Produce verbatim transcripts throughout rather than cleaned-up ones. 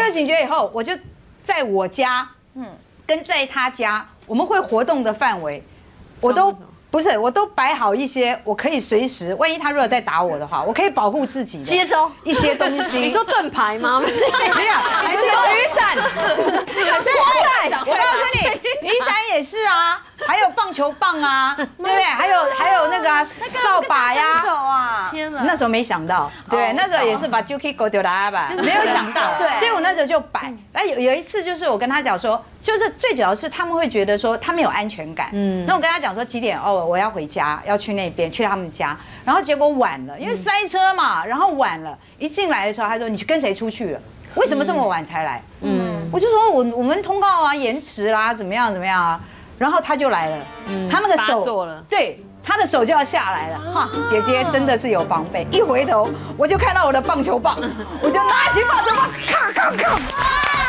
有警觉以后，我就在我家，嗯，跟在他家，我们会活动的范围，我都。不是，我都摆好一些，我可以随时，万一他如果再打我的话，我可以保护自己的接招一些东西。 你说盾牌吗？ 没有，还是雨伞。 那个我告诉你，雨伞也是啊，还有棒球棒啊，对不对？还有还有那个扫把呀。 手啊！ 天哪！ 那时候没想到，对，那时候也是把 Juki 狗丢了吧，没有想到，对，所以我那时候就摆。那有有一次就是我跟他讲说。就是最主要是他们会觉得说他们有安全感，嗯，那我跟他讲说几点哦，我要回家，要去那边去他们家，然后结果晚了，因为塞车嘛，然后晚了，一进来的时候他说你去跟谁出去了？为什么这么晚才来？嗯，我就说我我们通告啊延迟啦，怎么样怎么样啊，然后他就来了，嗯，他那个手对。他的手就要下来了，哈！姐姐真的是有防备，一回头我就看到我的棒球棒，我就拿起棒球棒，咔咔咔，啊！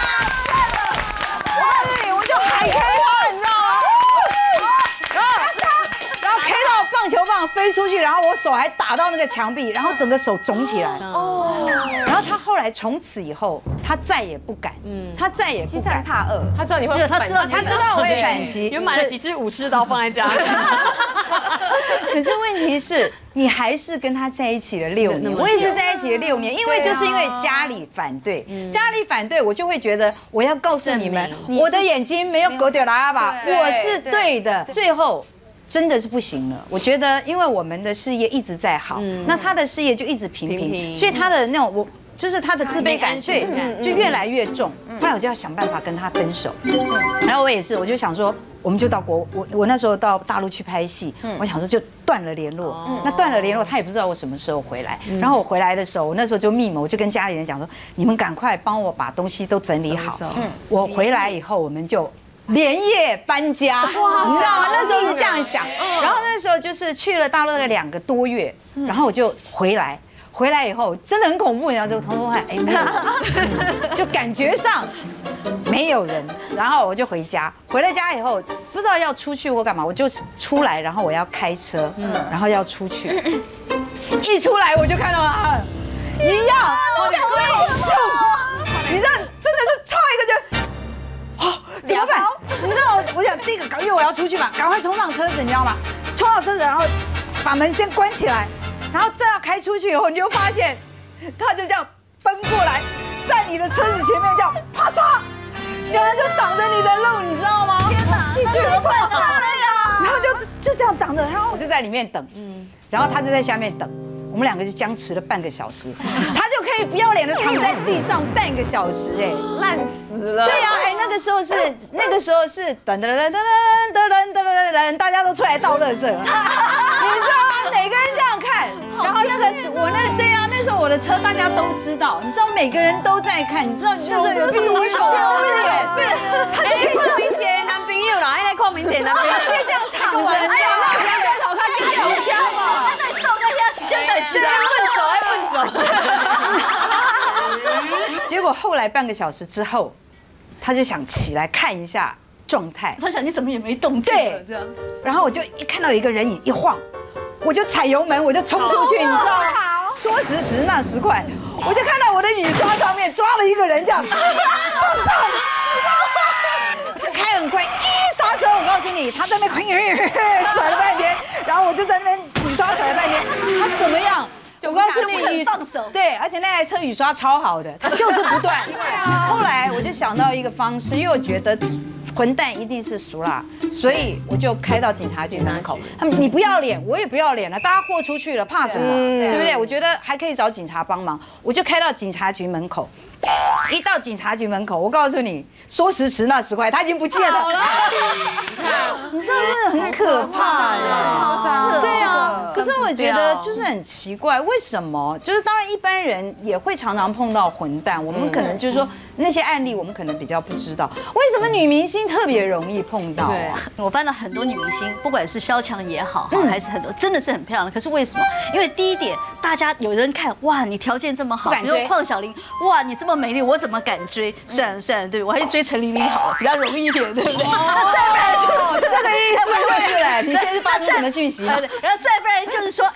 对，我就海 K 他，你知道吗？然后，然后 K 到棒球棒飞出去，然后我手还打到那个墙壁，然后整个手肿起来。哦。然后他后来从此以后，他再也不敢，嗯，他再也不敢怕恶， 他知道你会， 他知道他知道我会反击， 有买了几支武士刀放在家里。 可是问题是，你还是跟他在一起了六年，我也是在一起了六年，因为就是因为家里反对，家里反对，我就会觉得我要告诉你们，我的眼睛没有狗屌喇叭，我是对的。最后真的是不行了，我觉得因为我们的事业一直在好，那他的事业就一直平平，所以他的那种我。就是他的自卑感，对，就越来越重。后来我就要想办法跟他分手。然后我也是，我就想说，我们就到国，我我那时候到大陆去拍戏，我想说就断了联络。那断了联络，他也不知道我什么时候回来。然后我回来的时候，我那时候就密谋，我就跟家里人讲说，你们赶快帮我把东西都整理好。我回来以后，我们就。连夜搬家，你知道吗？那时候是这样想。然后那时候就是去了大陆的两个多月，然后我就回来。回来以后真的很恐怖，然后就偷偷看，哎，没有人，就感觉上没有人。然后我就回家，回了家以后不知道要出去或干嘛，我就出来，然后我要开车，然后要出去，一出来我就看到他了，一样，我的对手，你知道，真的是差一个就，哦，怎么办？你知道，我想第一个，因为我要出去嘛，赶快冲上车子，你知道吗？冲到车子，然后把门先关起来。然后正要开出去以后，你就发现，他就这样奔过来，在你的车子前面这样啪嚓，然后就挡着你的路，你知道吗？天哪，戏剧怎么办啊？然后就就这样挡着，然后我就在里面等，嗯，然后他就在下面等，我们两个就僵持了半个小时，他就可以不要脸的躺在地上半个小时，哎， 烂死了。 对呀，哎，那个时候是那个时候是噔噔噔噔噔噔噔噔噔，大家都出来倒垃圾，你知道吗？每个人这样看，然后那个我那对啊，那时候我的车大家都知道，你知道每个人都在看，你知道那时候有多丑也是，他就可以这明姐男朋友啦，还来看明姐男朋友，可以这样躺着，哎呀，那我现在头看见有家嘛，那你动那下真的起来笨手还笨手，结果后来半个小时之后，他就想起来看一下状态， 他想你什么也没动静， 对，这样，然后我就一看到有一个人影一晃。我就踩油门，我就冲出去，你知道吗？说时迟那时快，我就看到我的雨刷上面抓了一个人，这样，撞上，我就开很快，一刹车，我告诉你，他在那边甩了半天，然后我就在那边雨刷甩了半天，他怎么样？我告诉你，雨放手， 对，而且那台车雨刷超好的，他就是不断。后来我就想到一个方式，因为我觉得。混蛋一定是熟啦，所以我就开到警察局门口。他们你不要脸，我也不要脸了，大家豁出去了，怕什么？对不对？我觉得还可以找警察帮忙，我就开到警察局门口。一到警察局门口，我告诉你，说时迟那时快，他已经不见了。你知道这个很可怕的，对啊。可是我觉得就是很奇怪，为什么？就是当然一般人也会常常碰到混蛋，我们可能就是说那些案例我们可能比较不知道，为什么女明星特别容易碰到啊？ 我发现很多女明星，不管是萧蔷也好，还是很多真的是很漂亮。可是为什么？因为第一点，大家有人看哇，你条件这么好，比如邝晓玲，哇，你这么美丽，我怎么敢追？算了算了，对我还是追陈琳琳好了，比较容易一点，对不对？那再不然就是这个意思，就是嘞。你现在是发出什么讯息？然后再不然就是说，哎。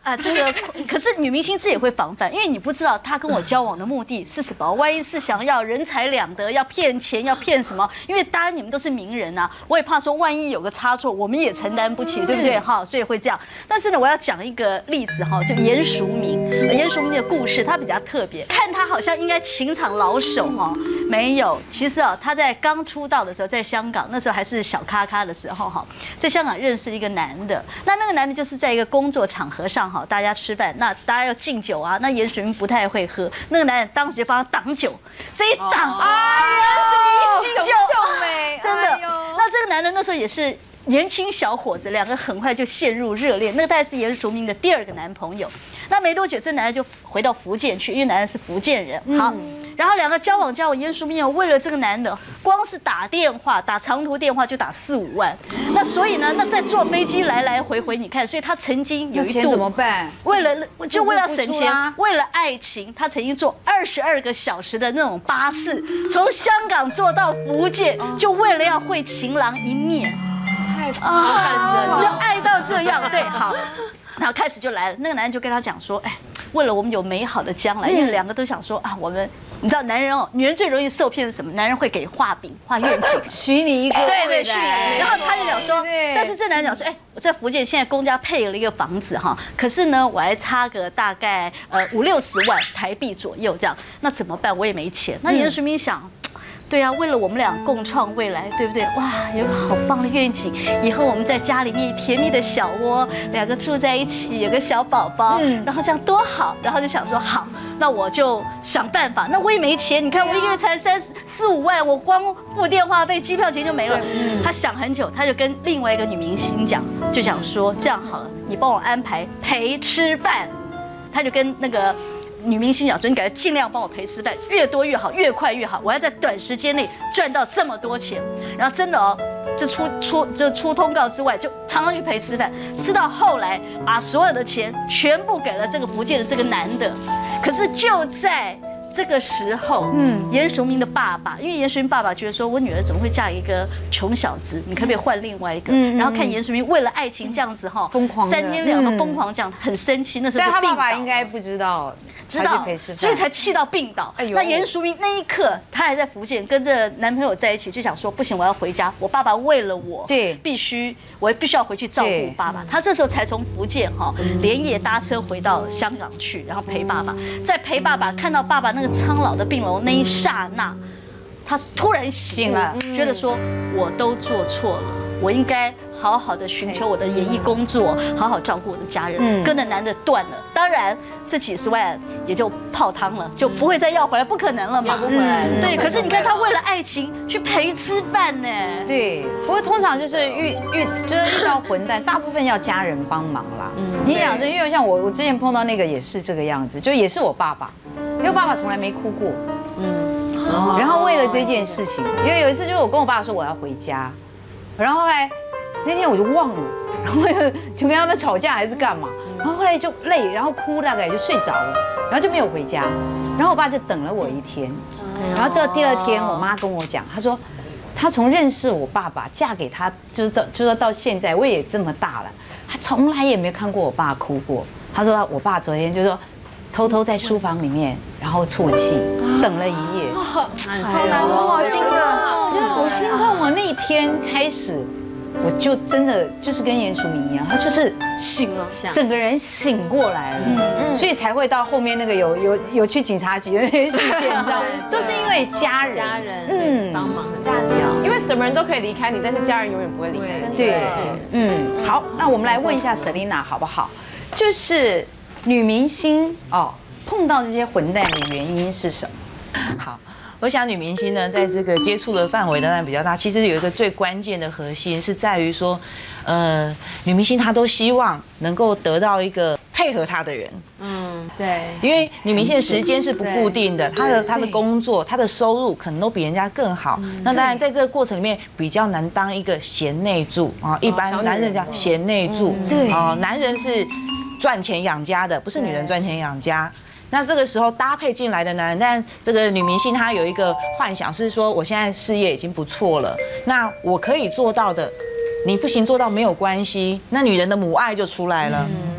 啊，这个可是女明星自己也会防范，因为你不知道她跟我交往的目的是什么，万一是想要人财两得，要骗钱，要骗什么？因为当然你们都是名人啊，我也怕说万一有个差错，我们也承担不起，对不对？哈，所以会这样。但是呢，我要讲一个例子哈，就严淑明，严淑明的故事，他比较特别，看他好像应该情场老手哈，没有，其实啊，他在刚出道的时候，在香港那时候还是小咖咖的时候哈，在香港认识一个男的，那那个男的就是在一个工作场合上哈，大家吃饭，那大家要敬酒啊，那严淑明不太会喝，那个男人当时就帮他挡酒，这一挡，哎呀，严淑明醒酒，真的，那这个男人那时候也是。年轻小伙子，两个很快就陷入热恋。那个大概是严淑明的第二个男朋友。那没多久，这男人就回到福建去，因为男人是福建人。好，然后两个交往交往，严淑明有为了这个男的，光是打电话打长途电话就打四五万。那所以呢，那再坐飞机来来回回，你看，所以他曾经有一度怎么办？ 为了就为了省钱，为了爱情，他曾经坐二十二个小时的那种巴士，从香港坐到福建，就为了要会情郎一面。啊，要爱到这样，对，好，然后开始就来了。那个男人就跟他讲说，哎，为了我们有美好的将来，因为两个都想说啊，我们，你知道男人哦，女人最容易受骗是什么？男人会给画饼、画愿景， 许你一个， 对对，许你。然后他就讲说，但是这男人讲说，哎，我在福建现在公家配了一个房子哈，可是呢，我还差个大概呃五六十万台币左右这样，那怎么办？我也没钱。那严淑明想。对啊，为了我们俩共创未来，对不对？哇，有个好棒的愿景，以后我们在家里面甜蜜的小窝，两个住在一起，有个小宝宝，嗯，然后这样多好。然后就想说，好，那我就想办法。那我也没钱，你看我一个月才三四五万，我光付电话费、机票钱就没了。他想很久，他就跟另外一个女明星讲，就想说这样好了，你帮我安排陪吃饭。他就跟那个。女明星讲说：“你给他尽量帮我陪吃饭，越多越好，越快越好。我要在短时间内赚到这么多钱。然后真的哦，这出出这出通告之外，就常常去陪吃饭，吃到后来把所有的钱全部给了这个福建的这个男的。可是就在这个时候，嗯，严淑明的爸爸，因为严淑明爸爸觉得说，我女儿怎么会嫁一个穷小子？你可不可以换另外一个？然后看严淑明为了爱情这样子哈， 疯狂三天两头疯狂这样，很生气。那时候但他爸爸应该不知道。” 知道，所以才气到病倒。那严淑明那一刻，她还在福建跟着男朋友在一起，就想说不行，我要回家。我爸爸为了我，对，必须我必须要回去照顾爸爸。他这时候才从福建哈连夜搭车回到香港去，然后陪爸爸。在陪爸爸看到爸爸那个苍老的病容那一刹那，他突然醒了，觉得说我都做错了，我应该好好的寻求我的演艺工作，好好照顾我的家人。跟那男的断了，当然。这几十万也就泡汤了，就不会再要回来，不可能了嘛。 不回来。 对，可是你看他为了爱情去陪吃饭呢。 对，不过通常就是遇遇就是遇到混蛋，大部分要家人帮忙啦。嗯，你讲这，因为像我我之前碰到那个也是这个样子，就也是我爸爸，因为爸爸从来没哭过。嗯，然后为了这件事情，因为有一次就是我跟我爸说我要回家，然后后来那天我就忘了，然后就跟他们吵架还是干嘛。然后后来就累，然后哭，大概就睡着了，然后就没有回家。然后我爸就等了我一天，然后之后第二天，我妈跟我讲，她说，她从认识我爸爸，嫁给他，就是到就是到现在，我也这么大了，她从来也没有看过我爸哭过。她说我爸昨天就说，偷偷在书房里面，然后啜泣，等了一夜， 好难过，好心疼， 我心痛。我那一天开始。我就真的就是跟严淑明一样，他就是醒了，整个人醒过来了，嗯，所以才会到后面那个有有有去警察局的那些事件，你知道，都是因为家人， 家人嗯帮忙很重要，因为什么人都可以离开你，但是家人永远不会离开你。 对，嗯，好，那我们来问一下 Selina 好不好？就是女明星哦，碰到这些混蛋的原因是什么？ 好。我想女明星呢，在这个接触的范围当然比较大。其实有一个最关键的核心是在于说，呃，女明星她都希望能够得到一个配合她的人。嗯，对。因为女明星的时间是不固定的，她的她的工作、她的收入可能都比人家更好。那当然在这个过程里面比较难当一个贤内助啊，一般男人叫贤内助。对。哦，男人是赚钱养家的，不是女人赚钱养家。那这个时候搭配进来的男人，但这个女明星她有一个幻想是说，我现在事业已经不错了，那我可以做到的，你不行做到没有关系，那女人的母爱就出来了。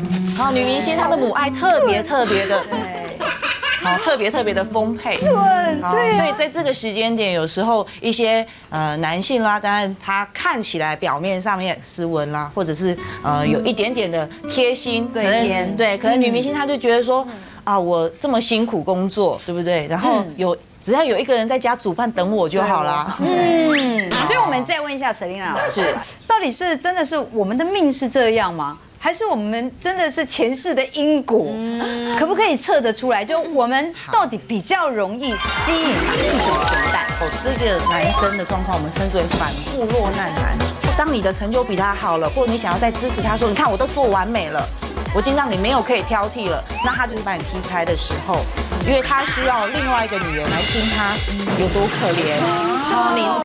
好，女明星她的母爱特别特别的。好，特别特别的丰沛，好， 对， 所以在这个时间点，有时候一些呃男性啦，当然他看起来表面上面斯文啦，或者是呃有一点点的贴心，可能对，可能女明星她就觉得说啊，我这么辛苦工作，对不对？然后有只要有一个人在家煮饭等我就好啦。 嗯，所以我们再问一下 Selina 老师，到底是真的是我们的命是这样吗？还是我们真的是前世的因果，可不可以测得出来？就我们到底比较容易吸引哪一种存在？ 哦，这个男生的状况我们称之为反复落难男。当你的成就比他好了，或者你想要再支持他说，你看我都做完美了，我已经让你没有可以挑剔了，那他就是把你踢开的时候，因为他需要另外一个女人来听他有多可怜。哦，你。